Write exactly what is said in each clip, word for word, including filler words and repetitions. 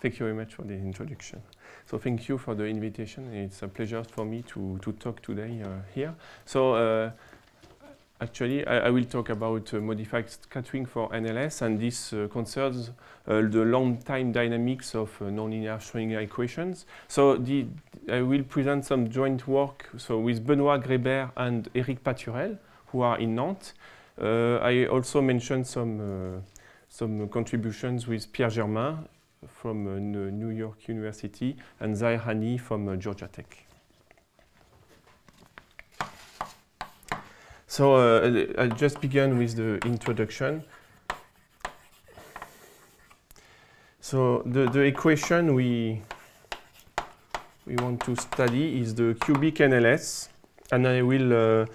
Thank you very much for the introduction. So thank you for the invitation. It's a pleasure for me to, to talk today uh, here. So uh, actually, I, I will talk about uh, modified scattering for N L S, and this uh, concerns uh, the long-time dynamics of uh, nonlinear Schrödinger equations. So the, I will present some joint work so with Benoît Grébert and Éric Paturel, who are in Nantes. Uh, I also mentioned some, uh, some contributions with Pierre Germain from uh, New York University and Zahir Hani from uh, Georgia Tech. So uh, I'll just begin with the introduction. So the, the equation we, we want to study is the cubic N L S, and I will uh,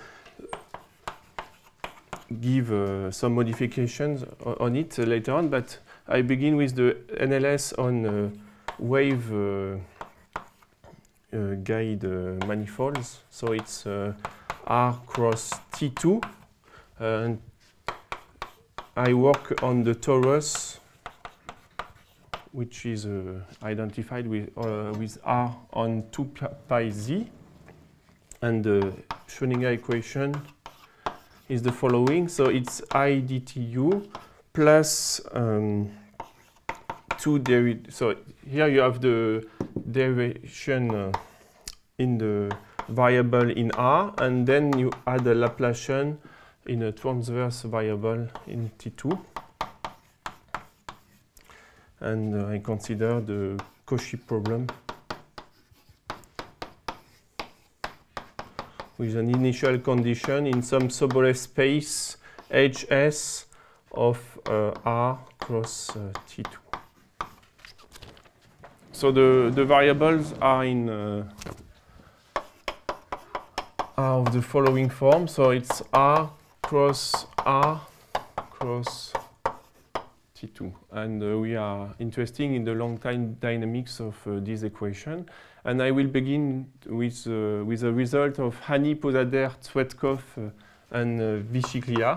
give uh, some modifications on it uh, later on, but I begin with the N L S on uh, wave uh, uh, guide uh, manifolds. So it's uh, R cross T two, uh, and I work on the torus, which is uh, identified with, uh, with R on two pi z, and the Schrödinger equation is the following. So it's I d t u plus um, two derivatives. So here you have the derivation uh, in the variable in R, and then you add a Laplacian in a transverse variable in T two. And uh, I consider the Cauchy problem with an initial condition in some Sobolev space H S of uh, R cross uh, T two. So the, the variables are in uh, are of the following form. So it's R cross R cross T two. And uh, we are interested in the long-time dynamics of uh, this equation. And I will begin with, uh, with a result of Hani, Posader, Tsvetkov, uh, and uh, Vichiglia,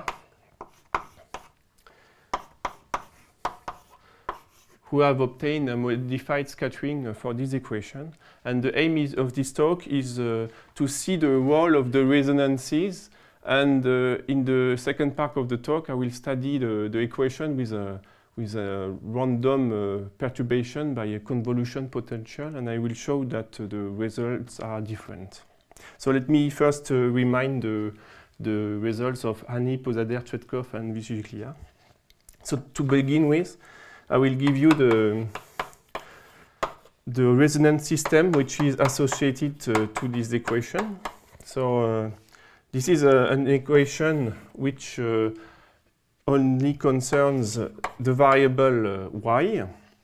who have obtained a modified scattering uh, for this equation. And the aim is, of this talk is uh, to see the role of the resonances. And uh, in the second part of the talk, I will study the, the equation with a with a random uh, perturbation by a convolution potential, and I will show that uh, the results are different. So let me first uh, remind the, the results of Hani, Posader, Tsvetkov, and Vichiglia. So to begin with, I will give you the, the resonance system which is associated uh, to this equation. So uh, this is a, an equation which uh, only concerns uh, the variable uh, y.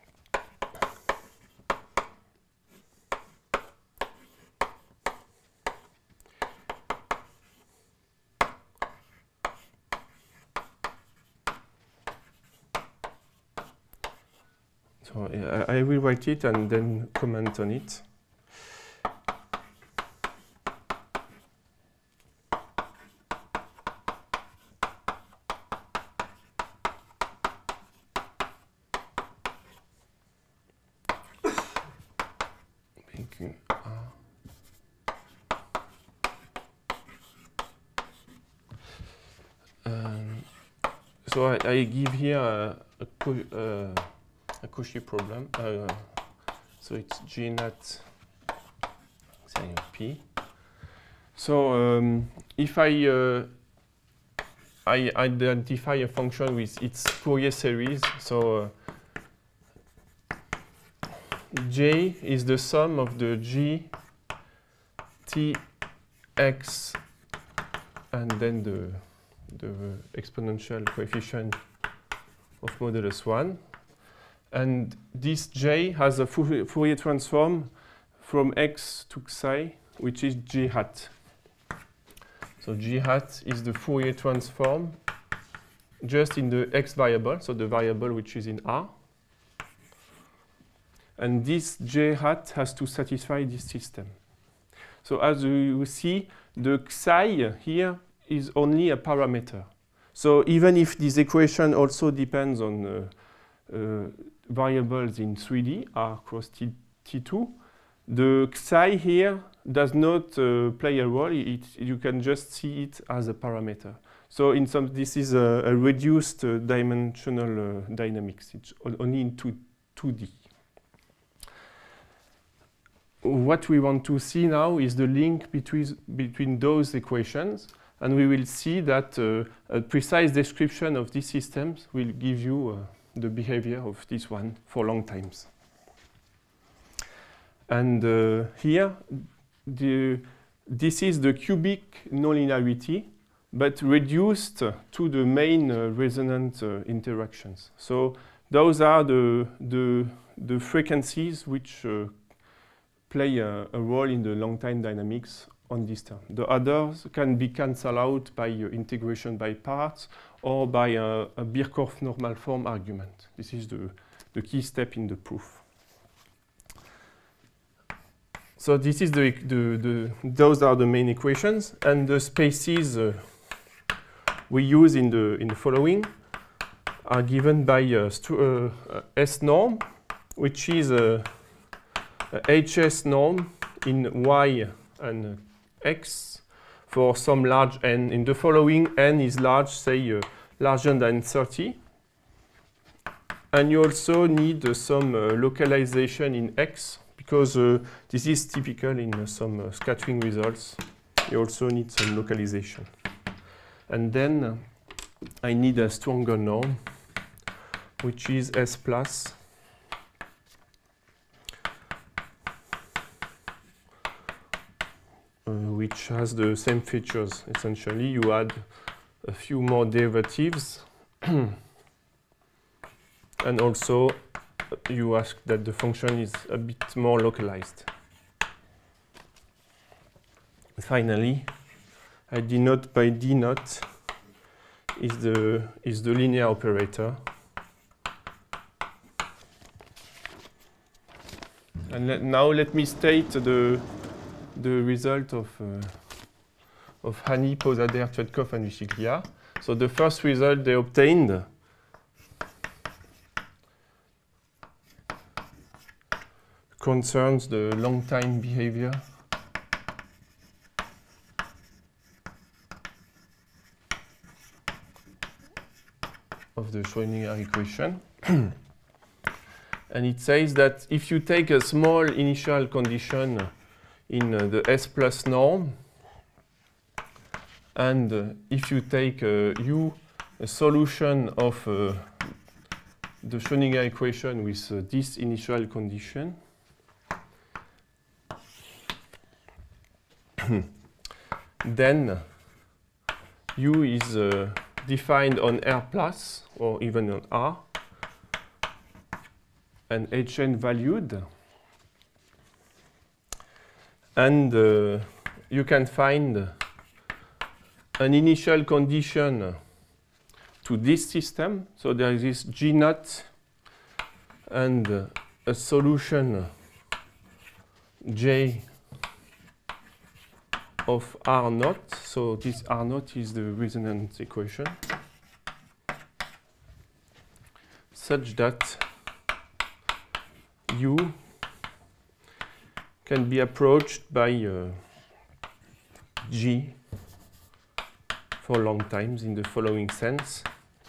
So uh, I will write it and then comment on it. Um, so I, I give here a, a, uh, a Cauchy problem. Uh, so it's G naught sin P. So um, if I uh, I identify a function with its Fourier series, so uh, J is the sum of the G T X and then the the exponential coefficient of modulus one. And this J has a Fourier transform from X to Xi, which is G hat. So G hat is the Fourier transform just in the X variable, so the variable which is in R. And this J hat has to satisfy this system. So as you see, the Xi here is only a parameter. So even if this equation also depends on uh, uh, variables in three D, R cross T, T2. The psi here does not uh, play a role. It, you can just see it as a parameter. So in some, this is a, a reduced uh, dimensional uh, dynamics. It's only in two, 2D. What we want to see now is the link between, between those equations. And we will see that uh, a precise description of these systems will give you uh, the behavior of this one for long times. And uh, here, the, this is the cubic nonlinearity, but reduced to the main uh, resonant uh, interactions. So those are the, the, the frequencies which uh, play a, a role in the long time dynamics on this term. The others can be cancelled out by uh, integration by parts or by a, a Birkhoff normal form argument. This is the, the key step in the proof. So this is the, the, the those are the main equations, and the spaces uh, we use in the in the following are given by uh, uh, S norm, which is a, a H E S norm in Y and X for some large n. In the following, n is large, say uh, larger than thirty. And you also need uh, some uh, localization in X, because uh, this is typical in uh, some uh, scattering results. You also need some localization. And then uh, I need a stronger norm, which is S plus. Uh, which has the same features. Essentially, you add a few more derivatives. And also, uh, you ask that the function is a bit more localized. Finally, I denote by D naught is the, is the linear operator. And let, now let me state the the result of, uh, of Hani, Posader, Tvetkov, and Vichiglia. So the first result they obtained concerns the long time behavior of the Schrödinger equation. And it says that if you take a small initial condition in uh, the S plus norm, and uh, if you take uh, U, a solution of uh, the Schrödinger equation with uh, this initial condition, then U is uh, defined on R plus, or even on R, and H n valued. And uh, you can find an initial condition to this system. So there is this G naught and uh, a solution J of R naught. So this R naught is the resonance equation, such that U can be approached by uh, G for long times in the following sense.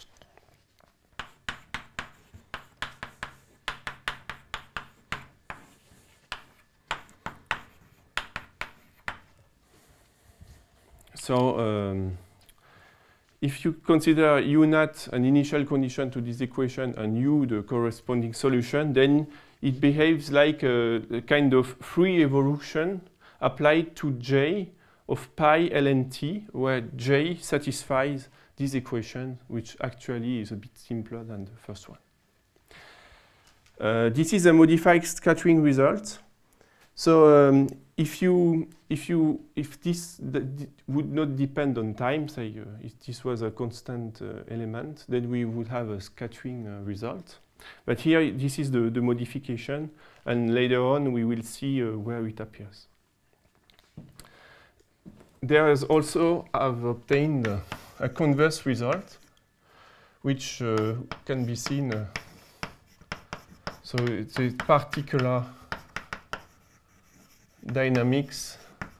So um, if you consider U naught an initial condition to this equation and U the corresponding solution, then it behaves like a, a kind of free evolution applied to J of pi ln t, where J satisfies this equation, which actually is a bit simpler than the first one. Uh, this is a modified scattering result. So um, if you if you if this would not depend on time, say uh, if this was a constant uh, element, then we would have a scattering uh, result. But here, this is the, the modification, and later on we will see uh, where it appears. There is also, I've obtained uh, a converse result, which uh, can be seen uh, So it's a particular dynamics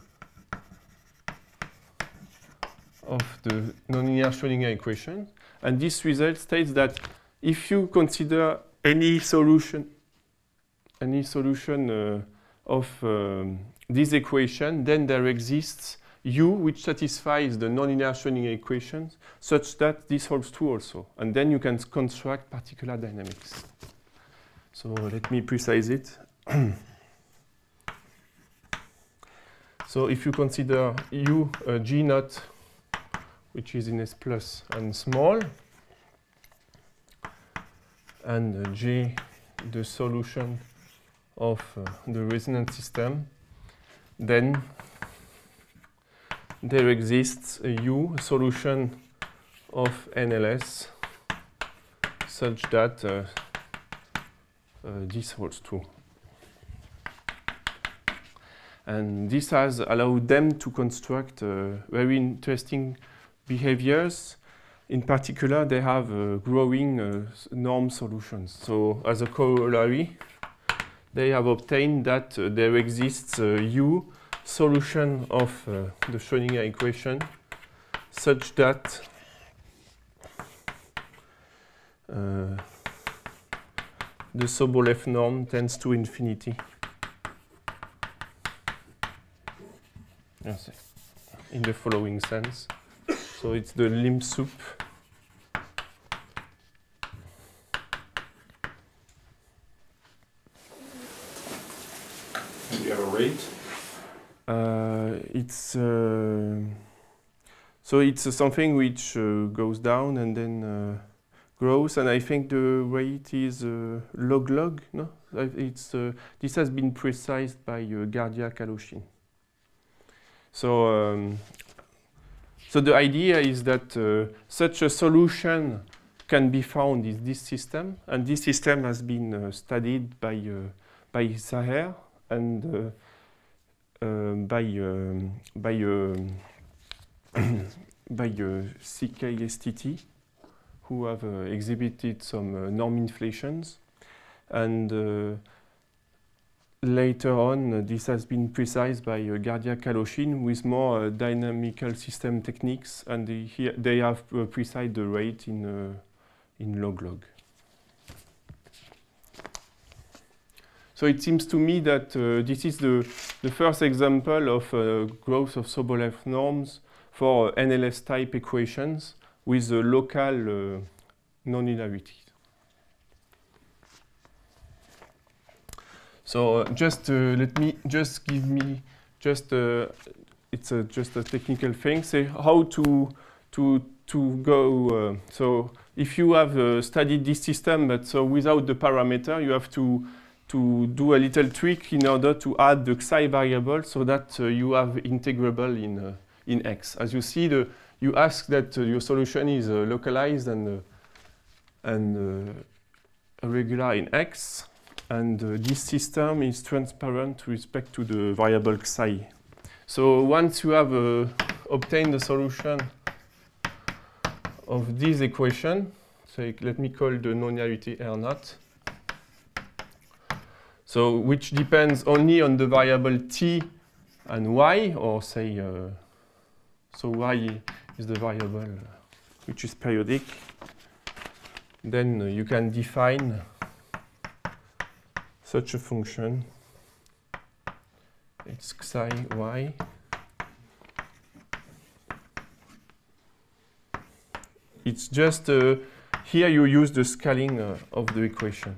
of the nonlinear Schrödinger equation. And this result states that if you consider any solution, any solution uh, of um, this equation, then there exists U which satisfies the nonlinear Schrödinger equations such that this holds true also. And then you can construct particular dynamics. So let me precise it. So if you consider U uh, G naught, which is in S plus and small, and uh, J the solution of uh, the resonance system, then there exists a U solution of N L S such that uh, uh, this holds true. And this has allowed them to construct uh, very interesting behaviors. In particular, they have uh, growing uh, norm solutions. So as a corollary, they have obtained that uh, there exists a U solution of uh, the Schrödinger equation such that uh, the Sobolev norm tends to infinity. Yes, in the following sense. So it's the limb soup. And you have a rate? Uh, it's uh, so it's uh, something which uh, goes down and then uh, grows, and I think the rate is uh, log log. No, it's uh, this has been precised by uh, Gardia-Kaloshin. So, um, so the idea is that uh, such a solution can be found in this system, and this system has been uh, studied by uh, by Zaher and uh, uh, by um, by uh, by uh, C K S T T, who have uh, exhibited some uh, norm inflations, and uh, later on, uh, this has been precised by uh, Gardia-Kaloshin with more uh, dynamical system techniques, and they, here they have uh, precised the rate in uh, in log log. So it seems to me that uh, this is the the first example of uh, growth of Sobolev norms for uh, N L S type equations with a local uh, nonlinearity. So uh, just uh, let me just give me just uh, it's a, just a technical thing. Say how to to to go. Uh, so if you have uh, studied this system, but so without the parameter, you have to to do a little trick in order to add the psi variable so that uh, you have integrable in uh, in X. As you see, the you ask that uh, your solution is uh, localized and uh, and uh, regular in X. And uh, this system is transparent with respect to the variable psi. So once you have uh, obtained the solution of this equation, so let me call the nonlinearity R naught, so which depends only on the variable t and y, or say, uh, so y is the variable which is periodic, then uh, you can define such a function. It's psi y. It's just uh, here you use the scaling uh, of the equation.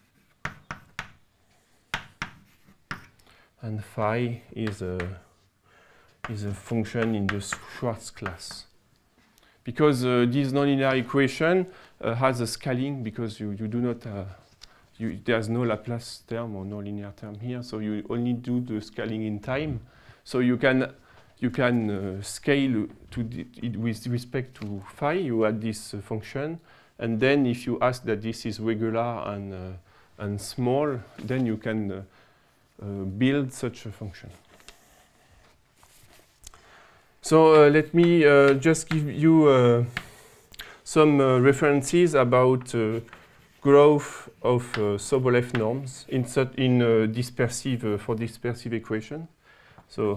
And phi is a is a function in the Schwarz class. Because uh, this nonlinear equation uh, has a scaling because you, you do not uh, You, there's no Laplace term or no linear term here, so you only do the scaling in time. So you can you can uh, scale to the, it with respect to phi. You add this uh, function, and then if you ask that this is regular and uh, and small, then you can uh, uh, build such a function. So uh, let me uh, just give you uh, some uh, references about Uh, growth of uh, Sobolev norms in, in uh, dispersive, uh, for dispersive equation. So,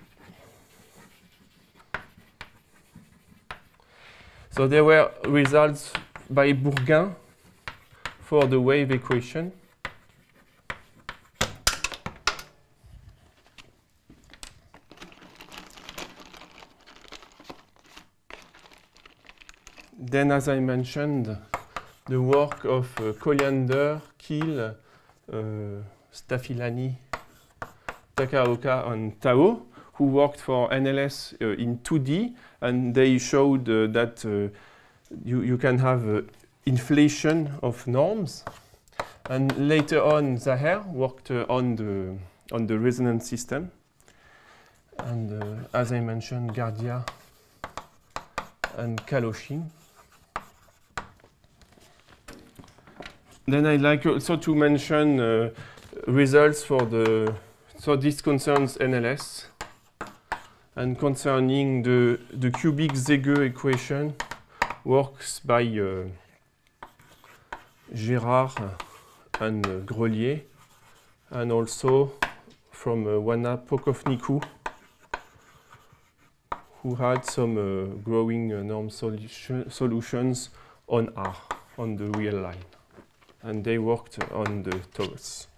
so there were results by Bourgain for the wave equation. Then, as I mentioned, the work of uh, Colliander, Keel, uh, Stafilani, Takaoka, and Tao, who worked for N L S uh, in two D, and they showed uh, that uh, you, you can have uh, inflation of norms. And later on, Zaher worked uh, on, the, on the resonance system. And uh, as I mentioned, Gardia and Kaloshin. Then I'd like also to mention uh, results for the, so this concerns N L S, and concerning the, the cubic Zeghe equation, works by uh, Gérard and uh, Grelier, and also from uh, Wana Pokovniku, who had some uh, growing uh, norm solution, solutions on R, on the real line. And they worked on the torus.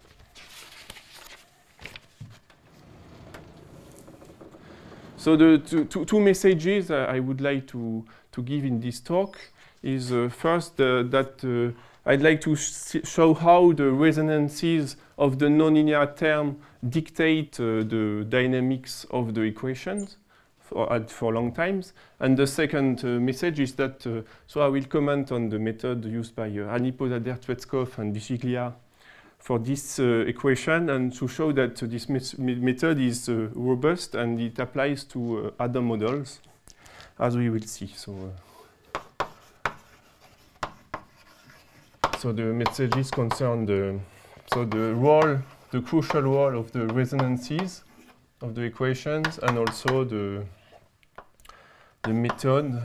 So the two, two, two messages uh, I would like to, to give in this talk is uh, first uh, that uh, I'd like to sh show how the resonances of the nonlinear term dictate uh, the dynamics of the equations for, uh, for long times. And the second uh, message is that, uh, so I will comment on the method used by uh, Harmonic-Posader-Tvetkov and Vichiglia for this uh, equation, and to show that uh, this method is uh, robust and it applies to uh, other models, as we will see. So, uh, so the messages concern the, so the role, the crucial role of the resonances of the equations, and also the the method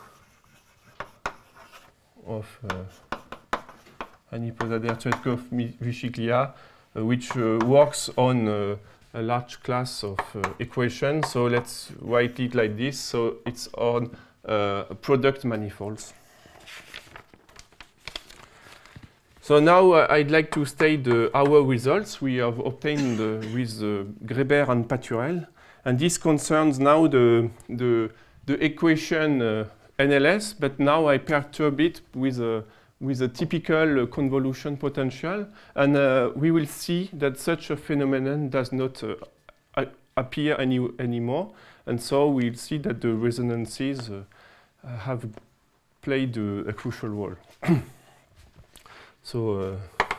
of uh, Harmonic-Posader-Tvetkov Vichiglia, uh, which uh, works on uh, a large class of uh, equations. So let's write it like this. So it's on uh, product manifolds. So now uh, I'd like to state uh, our results we have obtained uh, with uh, Greber and Paturel. And this concerns now the, the, the equation uh, N L S, but now I perturb it with a, with a typical uh, convolution potential. And uh, we will see that such a phenomenon does not uh, appear any, anymore. And so we'll see that the resonances uh, have played uh, a crucial role. So, uh,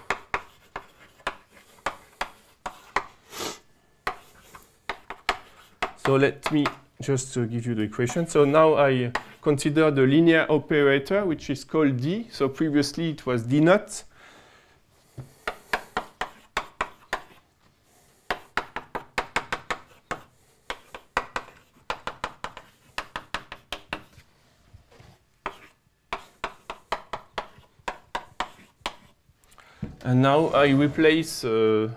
so let me just uh, give you the equation. So now I consider the linear operator, which is called D. So previously it was D naught. And now I replace uh,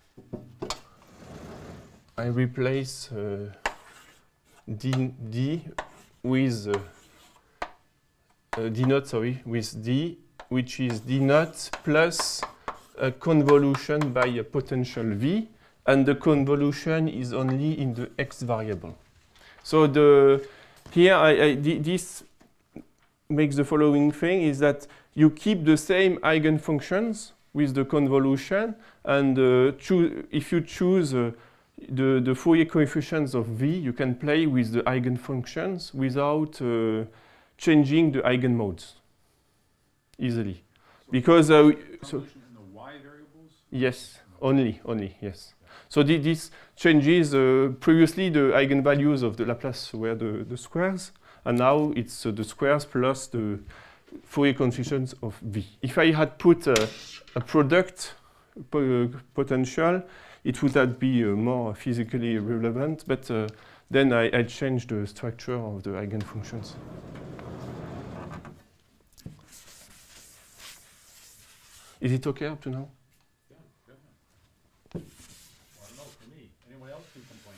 I replace uh, D, D with uh, uh, D naught, sorry, with D, which is D naught plus a convolution by a potential V, and the convolution is only in the X variable. So the here I, I this makes the following thing is that you keep the same eigenfunctions with the convolution, and uh, if you choose uh, the, the Fourier coefficients of V, you can play with the eigenfunctions without uh, changing the eigenmodes easily. So because uh, so in the y variables? Yes, only, only, yes. So th this changes, uh, previously the eigenvalues of the Laplace were the, the squares, and now it's uh, the squares plus the Fourier coefficients of V. If I had put a, a product po potential, it would have be uh, more physically relevant, but uh, then I, I changed the structure of the eigenfunctions. Is it okay up to now? Yeah, go ahead. Well, I don't know, for me. Anyone else can complain?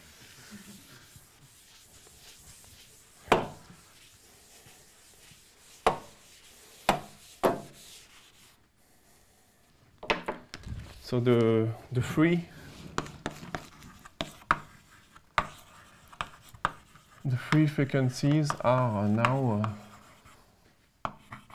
So the the free the free frequencies are now uh,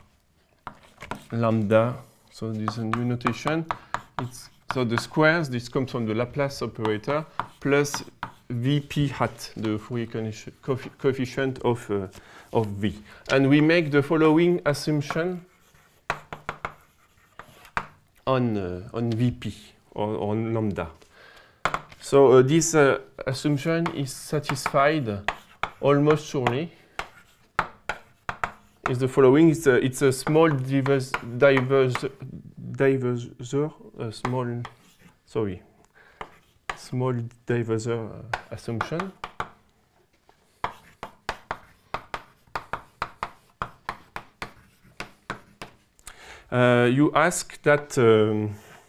lambda. So this is a new notation. It's so the squares. This comes from the Laplace operator plus V P hat, the Fourier coefficient of uh, of V, and we make the following assumption on uh, on V P or on lambda. So uh, this uh, assumption is satisfied almost surely. Is the following: it's a it's a small diverse diverse diverser a small sorry small diverser uh, assumption. Uh, you ask that um,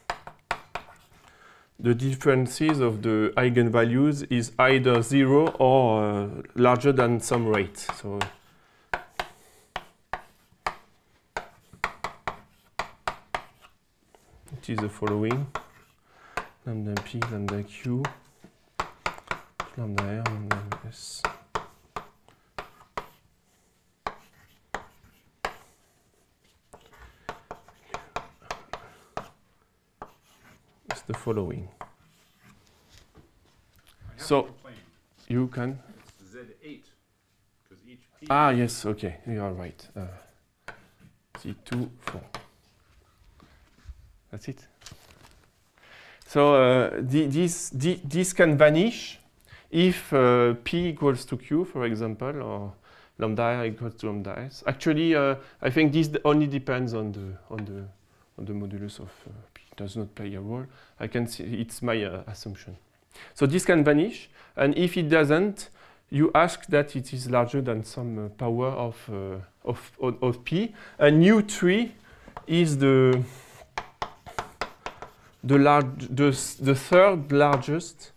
the differences of the eigenvalues is either zero or uh, larger than some rate. So it is the following: lambda p, lambda q, lambda r, lambda s. The following. So you can. It's Z eight because each P. Ah yes, okay, you are right. Uh, Z two four. That's it. So uh, the, this the, this can vanish if uh, P equals to Q, for example, or lambda r equals to lambda s. Actually, uh, I think this only depends on the on the on the modulus of uh, P. Does not play a role. I can see it's my uh, assumption. So this can vanish, and if it doesn't, you ask that it is larger than some uh, power of, uh, of, of of P. And U three is the the large the the third largest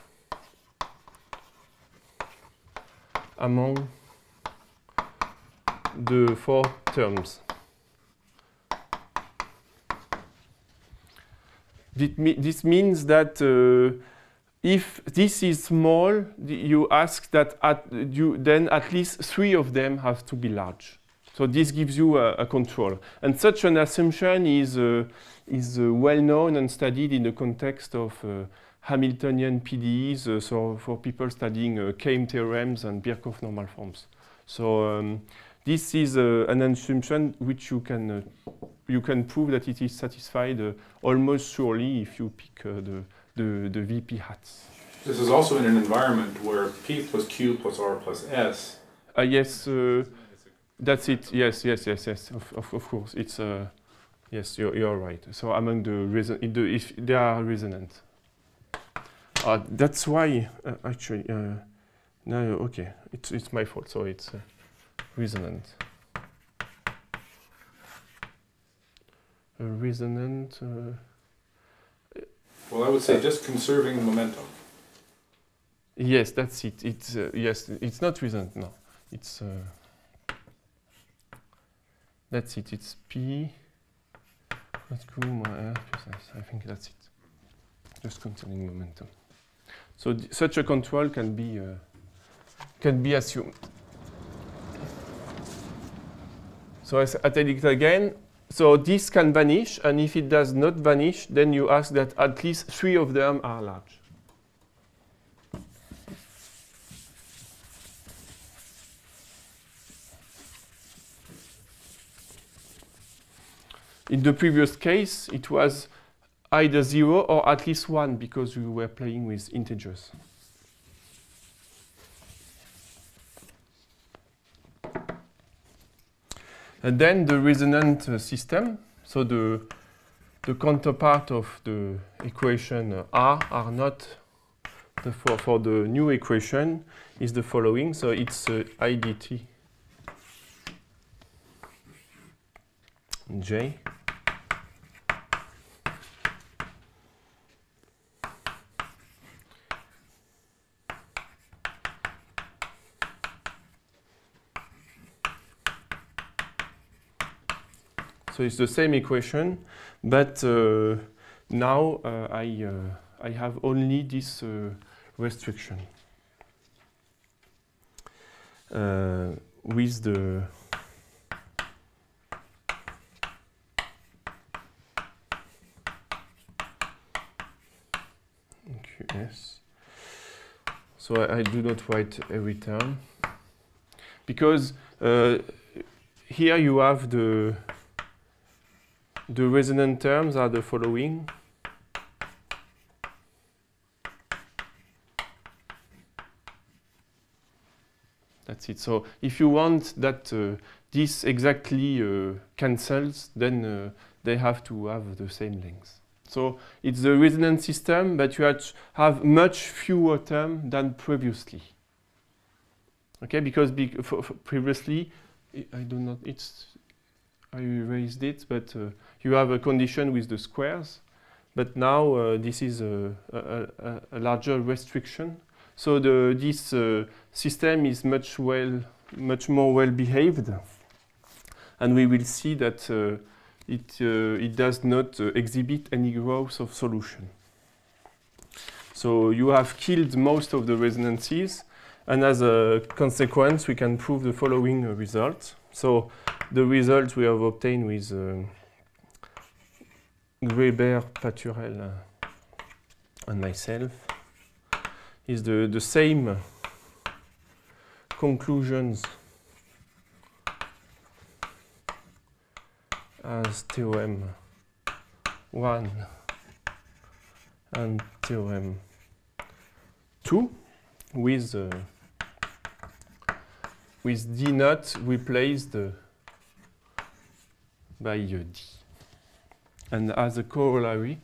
among the four terms. This means that uh, if this is small, you ask that at you then at least three of them have to be large. So this gives you a, a control. And such an assumption is uh, is uh, well known and studied in the context of uh, Hamiltonian P D Es. Uh, so for people studying uh, Keim theorems and Birkhoff normal forms. So um, this is uh, an assumption which you can. Uh, You can prove that it is satisfied uh, almost surely if you pick uh, the, the, the V P hats. This is also in an environment where P plus Q plus R plus S. Uh, yes, uh, that's it. Yes, yes, yes, yes. Of, of, of course, it's uh, yes, you're, you're right. So among the reason, the, if they are resonant, uh, that's why uh, actually. Uh, no, okay, it's it's my fault. So it's uh, resonant. A resonant. Uh, well, I would say just conserving momentum. Yes, that's it. It's uh, yes, it's not resonant. No, it's uh, that's it. It's P plus Q minus R plus S. I think that's it. Just concerning momentum. So such a control can be uh, can be assumed. So I, I tell it again. So this can vanish, and if it does not vanish, then you ask that at least three of them are large. In the previous case, it was either zero or at least one because we were playing with integers. And then the resonant uh, system, so the, the counterpart of the equation uh, R, R naught, the for, for the new equation is the following. So it's uh, I dt J So it's the same equation, but uh, now uh, I, uh, I have only this uh, restriction uh, with the Q S. So I, I do not write every term because uh, here you have the the resonant terms are the following. That's it. So if you want that uh, this exactly uh, cancels, then uh, they have to have the same length. So it's the resonant system, but you have, have much fewer terms than previously. Okay, because be for, for previously, I do not, it's, I erased it, but uh, you have a condition with the squares, but now uh, this is a, a, a, a larger restriction. So the, this uh, system is much well, much more well behaved, and we will see that uh, it uh, it does not uh, exhibit any growth of solution. So you have killed most of the resonances, and as a consequence, we can prove the following uh, result. So the result we have obtained with uh, Weber, Paturel, uh, and myself is the, the same conclusions as theorem one and theorem two with uh, with D naught replaced uh, by uh, D. And as a corollary,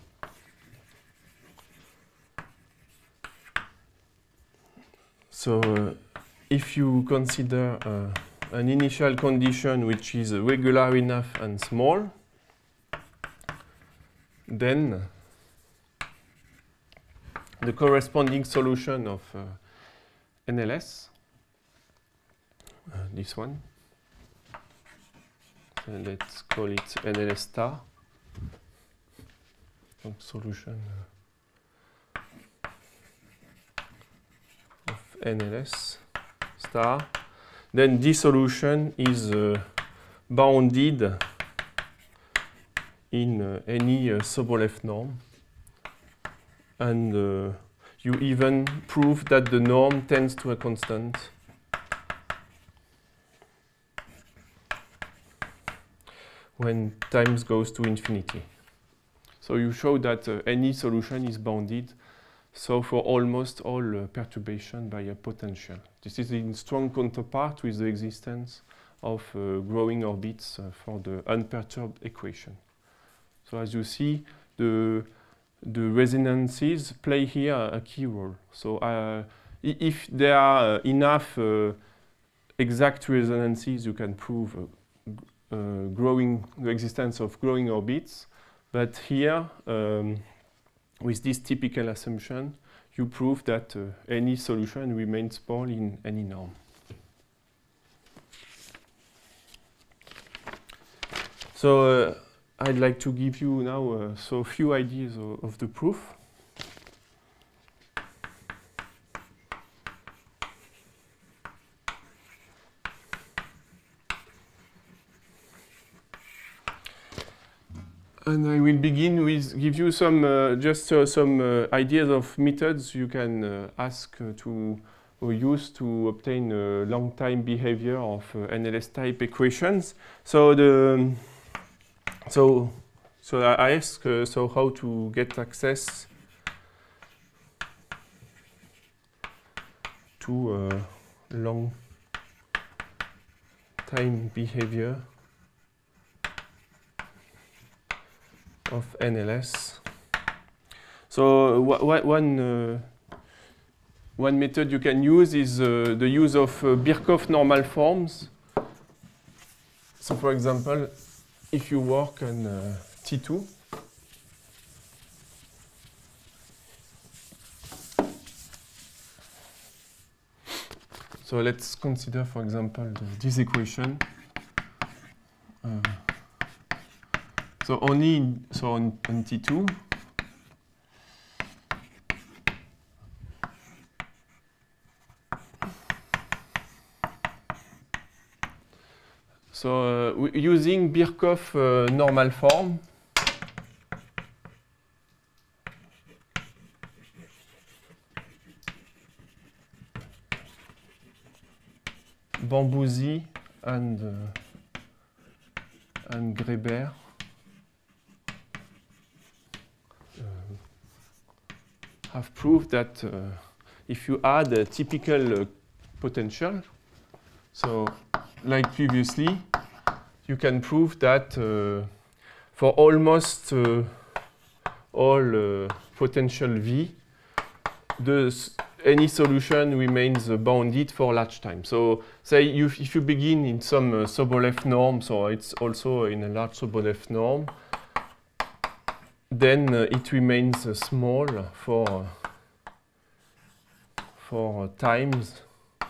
so uh, if you consider uh, an initial condition which is uh, regular enough and small, then the corresponding solution of uh, N L S, uh, this one, so let's call it N L S star, donc solution uh, of N L S star, then this solution is uh, bounded in uh, any uh, Sobolev norm, and uh, you even prove that the norm tends to a constant when times goes to infinity. So you show that uh, any solution is bounded, so for almost all uh, perturbation by a potential. This is in strong counterpart with the existence of uh, growing orbits uh, for the unperturbed equation. So as you see, the, the resonances play here a key role. So uh, if there are uh, enough uh, exact resonances, you can prove uh, uh, growing, the existence of growing orbits. But here, um, with this typical assumption, you prove that uh, any solution remains small in any norm. So uh, I'd like to give you now uh, so a few ideas of, of the proof. And I will begin with give you some uh, just uh, some uh, ideas of methods you can uh, ask uh, to or use to obtain uh, long time behavior of uh, N L S type equations. So the so so I ask uh, so how to get access to uh, long time behavior of N L S. So wh one uh, one method you can use is uh, the use of uh, Birkhoff normal forms. So for example, if you work on uh, T two, so let's consider, for example, the, this equation. Uh, So only in, so on, on T two. So uh, using Birkhoff uh, normal form, Bambouzi and uh, and Greber uh, have proved that uh, if you add a typical uh, potential, so like previously, you can prove that uh, for almost uh, all uh, potential V, the any solution remains uh, bounded for large time. So say you, if you begin in some uh, Sobolev norm, so it's also in a large Sobolev norm, then uh, it remains uh, small for, uh, for uh, times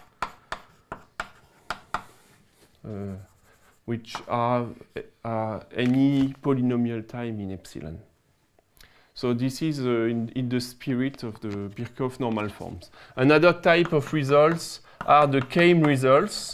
uh, which are, are any polynomial time in epsilon. So this is uh, in, in the spirit of the Birkhoff normal forms. Another type of results are the Keim results.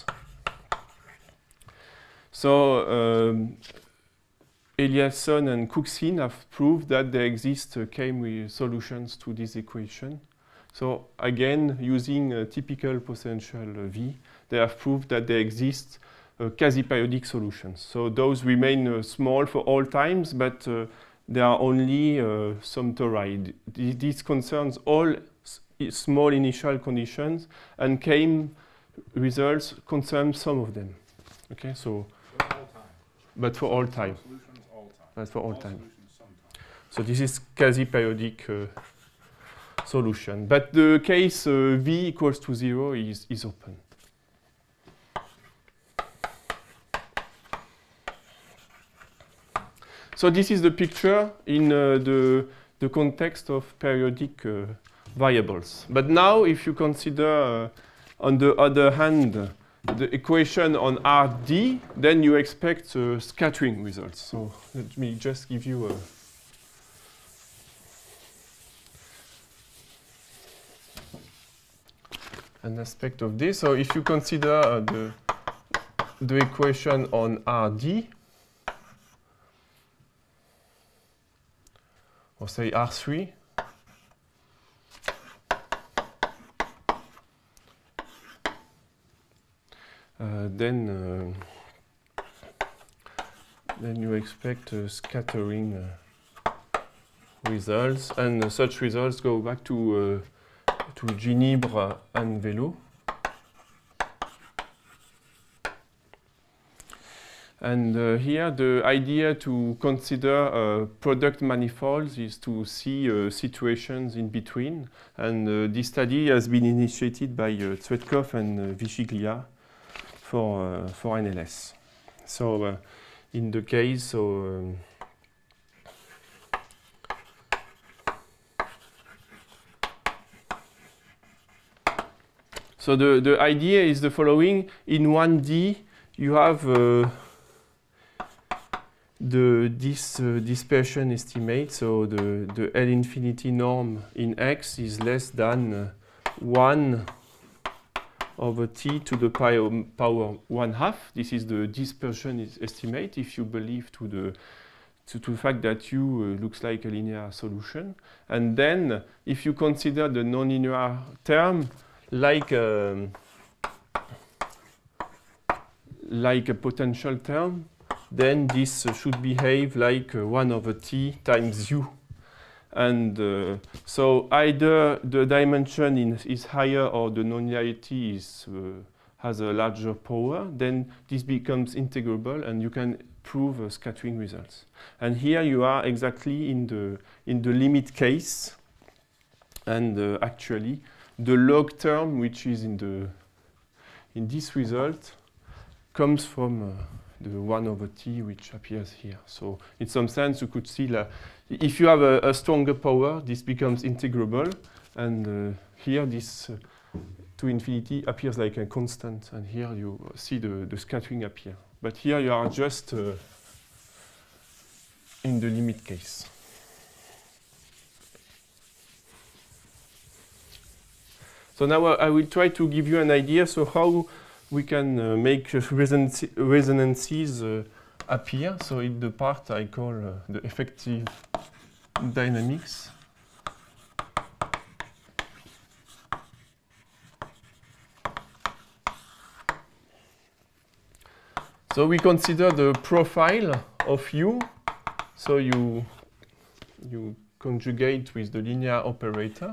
So um, Eliasson and Cooksin have proved that there exist uh, Keim solutions to this equation. So again, using a typical potential uh, V, they have proved that there exist uh, quasi-periodic solutions. So those remain uh, small for all times, but uh, they are only uh, some torides. This concerns all small initial conditions, and Keim results concern some of them. Okay, so. For all time. But for all time. Solutions all time. That's for all, all time. Sometime. So this is quasi-periodic uh, solution. But the case uh, V equals to zero is, is open. So this is the picture in uh, the, the context of periodic uh, variables. But now if you consider, uh, on the other hand, uh, the equation on R D, then you expect uh, scattering results. So let me just give you a an aspect of this. So if you consider uh, the, the equation on R D, or say R three, uh, then uh, then you expect uh, scattering uh, results, and uh, such results go back to uh, to Ginibre and Velo. And uh, here the idea to consider uh, product manifolds is to see uh, situations in between. And uh, this study has been initiated by uh, Tsvetkov and uh, Vichiglia for, uh, for N L S. So uh, in the case, so um, so the, the idea is the following. In one D, you have uh, the this uh, dispersion estimate, so the, the L infinity norm in X is less than uh, one over T to the pi power one half. This is the dispersion is estimate if you believe to the to, to the fact that U uh, looks like a linear solution. And then if you consider the nonlinear term like um, like a potential term, then this uh, should behave like uh, one over T times U. And uh, so either the dimension in, is higher or the nonlinearity is, uh, has a larger power, then this becomes integrable and you can prove uh, scattering results. And here you are exactly in the, in the limit case. And uh, actually, the log term, which is in, the, in this result, comes from uh, the one over T, which appears here. So in some sense, you could see that if you have a, a stronger power, this becomes integrable. And uh, here, this uh, to infinity appears like a constant. And here you see the, the scattering appear. But here you are just uh, in the limit case. So now uh, I will try to give you an idea so how we can uh, make resonances, resonances uh, appear. So in the part I call uh, the effective dynamics. So we consider the profile of U. So you, you conjugate with the linear operator.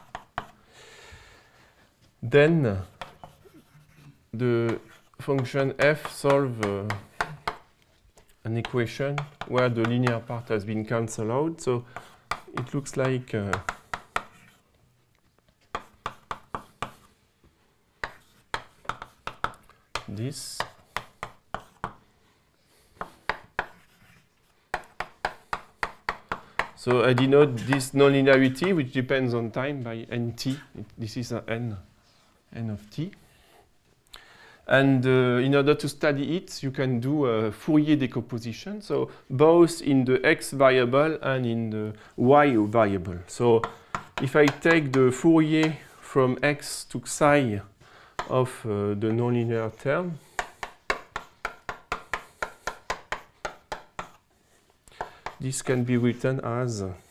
Then the function f solve uh, an equation where the linear part has been cancelled out. So it looks like uh, this. So I denote this nonlinearity, which depends on time, by nt. It, this is an n, n of t. And uh, in order to study it, you can do a Fourier decomposition, so both in the x variable and in the y variable. So if I take the Fourier from x to psi of uh, the nonlinear term, this can be written as uh,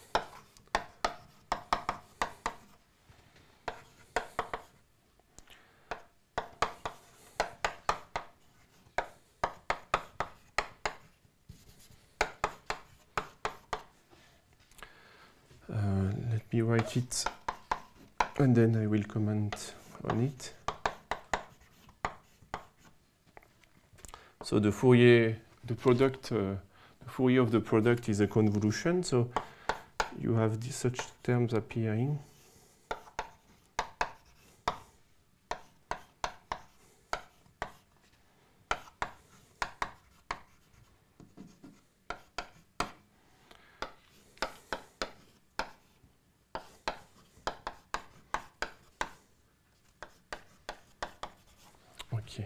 uh, let me write it and then I will comment on it. So the Fourier, the product uh, the Fourier of the product is a convolution, so you have this, such terms appearing. Okay.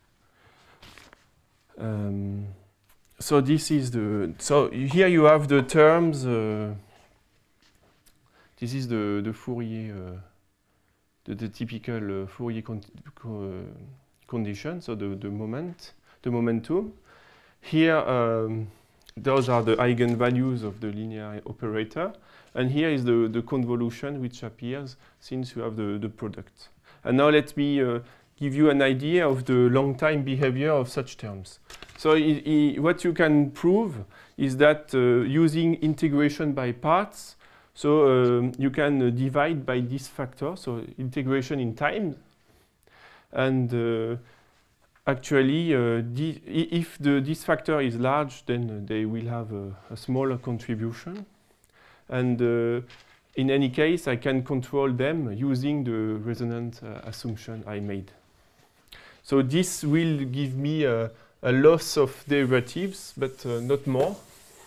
Um, So this is the, so here you have the terms, uh, this is the, the Fourier, uh, the, the typical uh, Fourier con co uh, condition, so the, the moment, the momentum. Here, um, those are the eigenvalues of the linear operator. And here is the, the convolution which appears since you have the, the product. And now let me uh, give you an idea of the long time behavior of such terms. So I, I, what you can prove is that uh, using integration by parts, so um, you can uh, divide by this factor, so integration in time. And uh, actually, uh, the, if the, this factor is large, then they will have a, a smaller contribution. And uh, in any case, I can control them using the resonant uh, assumption I made. So this will give me a, a loss of derivatives, but uh, not more.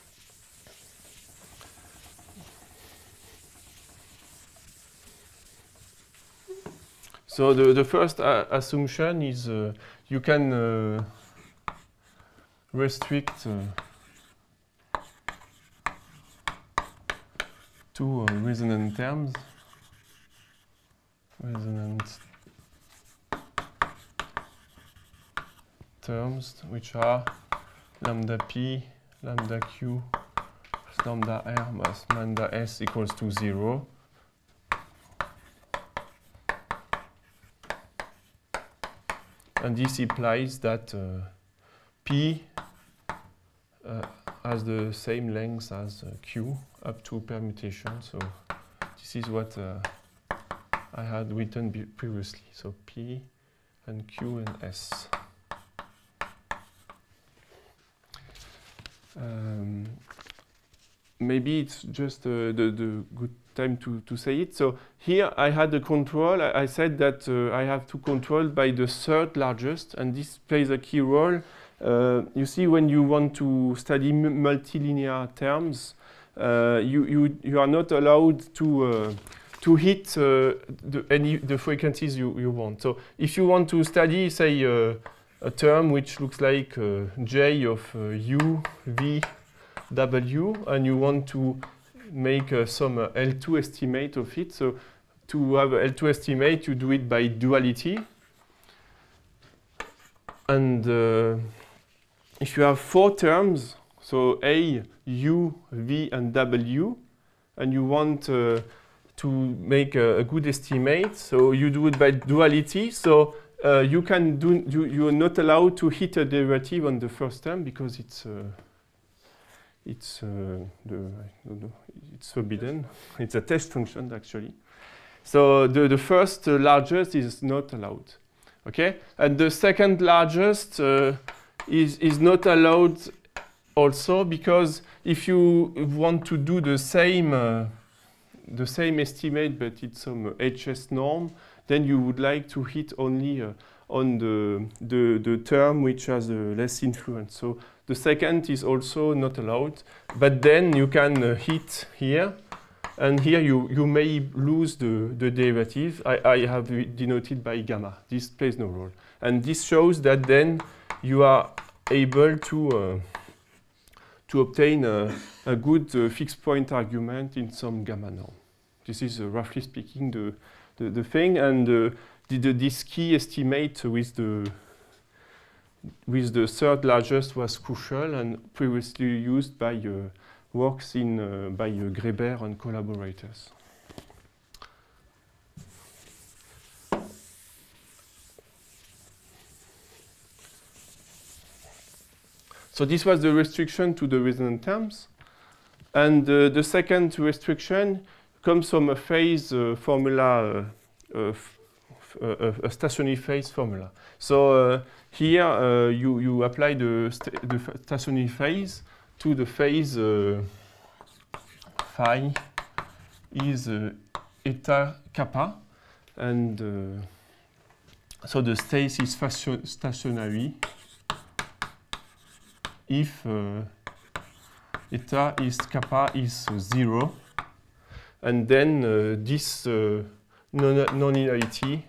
So the, the first uh, assumption is uh, you can uh, restrict uh, to uh, resonant terms. Resonant terms, which are lambda p, lambda q, plus lambda r, plus lambda s equals to zero. And this implies that uh, p uh, has the same length as uh, q up to permutation. So this is what uh, I had written previously. So p and q and s. Um, maybe it's just uh, the, the good time to, to say it. So here I had a control. I, I said that uh, I have to control by the third largest, and this plays a key role. Uh, you see, when you want to study multilinear terms, uh, you, you, you are not allowed to, uh, to hit uh, the, any, the frequencies you, you want. So if you want to study, say, uh, a term which looks like uh, j of uh, u, v, W, and you want to make uh, some uh, L two estimate of it. So to have a L two estimate, you do it by duality. And uh, if you have four terms, so A, U, V, and W, and you want uh, to make a, a good estimate, so you do it by duality. So uh, you can do, you, you are not allowed to hit a derivative on the first term because it's uh, it's uh, the I don't know, it's forbidden. It's a test function actually. So the the first uh, largest is not allowed. Okay, and the second largest uh, is is not allowed also because if you want to do the same uh, the same estimate but it's some I H E S norm, then you would like to hit only uh, on the, the the term which has uh, less influence. So the second is also not allowed, but then you can uh, hit here, and here you you may lose the the derivative. I, I have denoted by gamma. This plays no role, and this shows that then you are able to uh, to obtain a, a good uh, fixed point argument in some gamma norm. This is uh, roughly speaking the, the, the thing, and uh, the, the, this key estimate with the, with the third largest was crucial and previously used by uh, works in, uh, by uh, Greber and collaborators. So this was the restriction to the resonant terms. And uh, the second restriction comes from a phase uh, formula, uh, uh, uh, a stationary phase formula. So uh, here uh, you, you apply the, st the stationary phase to the phase uh, phi is uh, eta kappa. And uh, so the state is stationary if uh, eta is kappa is uh, zero, and then uh, this uh, non-linearity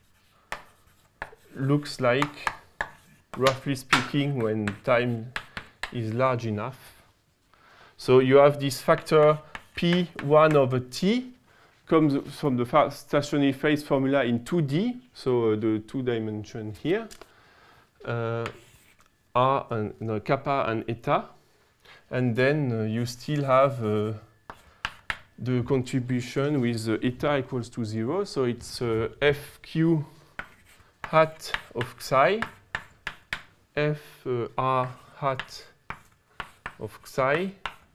looks like, roughly speaking, when time is large enough. So you have this factor P one over T comes from the stationary phase formula in two D, so uh, the two dimension here. Uh, R and no, kappa and eta, and then uh, you still have uh, the contribution with uh, eta equals to zero, so it's uh, F Q hat of psi, F uh, R hat of psi,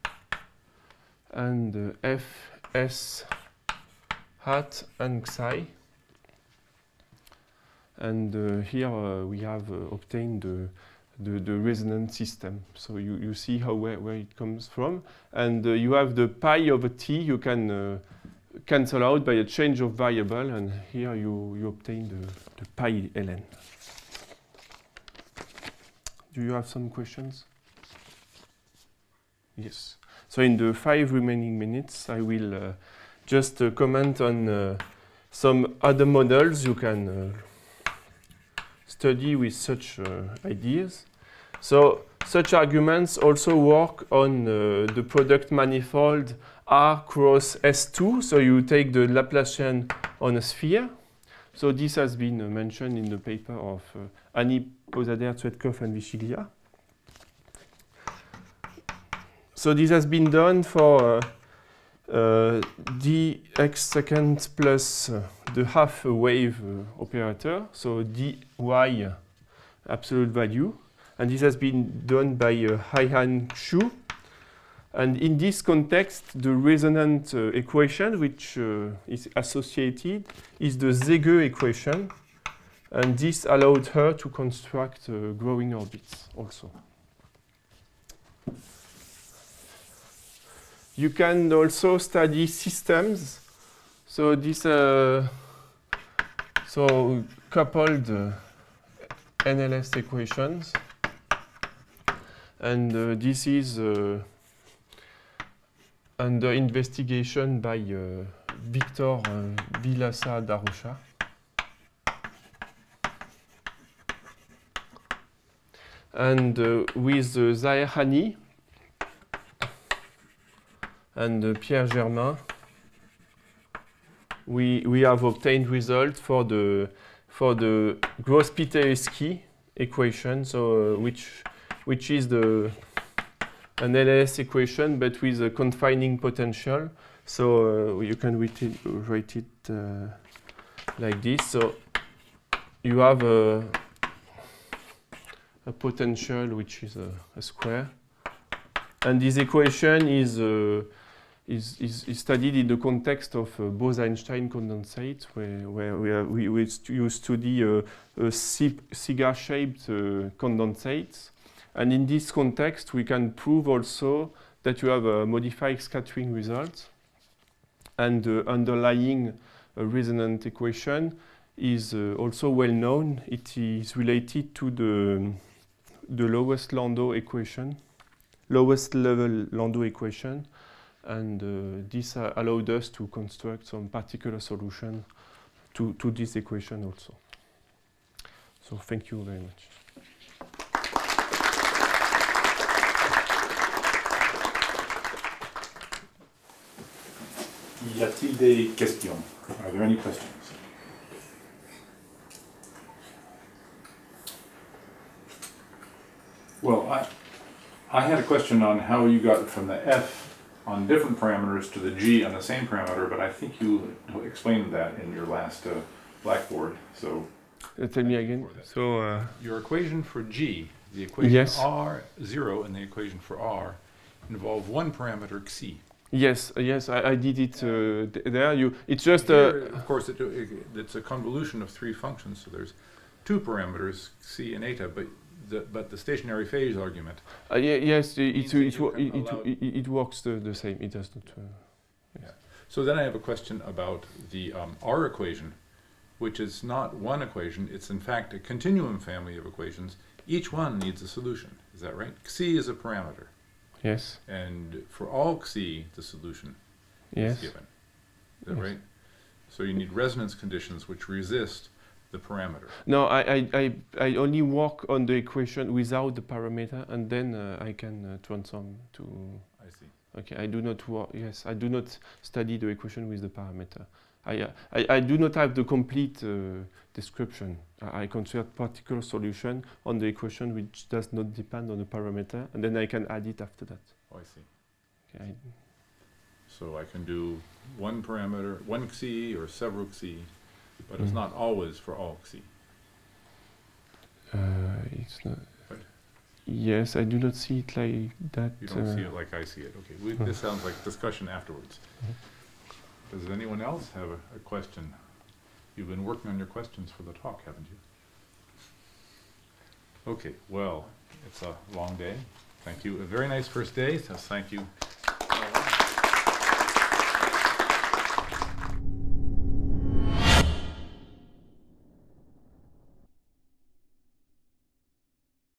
and uh, F S hat and psi, and uh, here uh, we have uh, obtained the The, the resonant system. So you, you see how where, where it comes from. And uh, you have the pi over t you can uh, cancel out by a change of variable, and here you, you obtain the, the pi ln. Do you have some questions? Yes. So in the five remaining minutes, I will uh, just uh, comment on uh, some other models you can uh, study with such uh, ideas. So such arguments also work on uh, the product manifold R cross S two. So you take the Laplacian on a sphere. So this has been uh, mentioned in the paper of uh, Annie Posader, Tsvetkov, and Vichiglia. So this has been done for uh, uh, dx second plus uh, the half wave uh, operator, so dy absolute value, and this has been done by uh, Haihan Xu. And in this context, the resonant uh, equation which uh, is associated is the Zeghe equation, and this allowed her to construct uh, growing orbits also. You can also study systems. So this, uh, so coupled uh, N L S equations, and uh, this is uh, under investigation by uh, Victor uh, Vilassa Darocha. And uh, with uh, Zahir Hani, and uh, Pierre Germain, we we have obtained results for the for the Gross-Pitaevskii equation, so uh, which which is the an L S equation but with a confining potential. So uh, you can write it, write it uh, like this. So you have a, a potential which is a, a square, and this equation is, uh, is, is, is studied in the context of uh, Bose-Einstein condensate, where, where we, are, we, we stu you study uh, a cigar-shaped uh, condensates. And in this context, we can prove also that you have a modified scattering result. And the underlying uh, resonant equation is uh, also well known. It is related to the, the lowest Landau equation, lowest level Landau equation. And uh, this uh, allowed us to construct some particular solution to, to this equation also. So thank you very much. Y a-t-il des questions? Are there any questions? Well, I, I had a question on how you got from the F on different parameters to the G on the same parameter, but I think you explained that in your last uh, Blackboard. So uh, tell me again. So uh, your equation for G, the equation yes. R zero and the equation for R involve one parameter Xi. Yes, uh, yes, I, I did it uh, th there. You, it's just Here, uh, of course, it, it, it's a convolution of three functions. So there's two parameters, Xi and eta, but the but the stationary phase argument. Uh, yeah, yes, it it, it, it, it, it, it works the, the same. It does not. Uh, yes. Yeah. So then I have a question about the um, R equation, which is not one equation. It's in fact a continuum family of equations. Each one needs a solution. Is that right? Xi is a parameter. Yes. And for all Xi, the solution yes. is given. Is that yes. right? So you need resonance conditions which resist the parameter. No, I, I, I, I only work on the equation without the parameter, and then uh, I can uh, transform to... I see. Okay, I do not work, yes, I do not study the equation with the parameter. I, uh, I, I do not have the complete uh, description. I, I consider particular solution on the equation which does not depend on the parameter, and then I can add it after that. Oh, I see. Okay, I so I can do one parameter, one Xi or several Xi, but mm. it's not always for all Xi. Uh, it's not. Right. Yes, I do not see it like that. You don't uh, see it like I see it. Okay, we, this sounds like discussion afterwards. Mm-hmm. Does anyone else have a, a question? You've been working on your questions for the talk, haven't you? Okay, well, it's a long day. Thank you. A very nice first day, so thank you.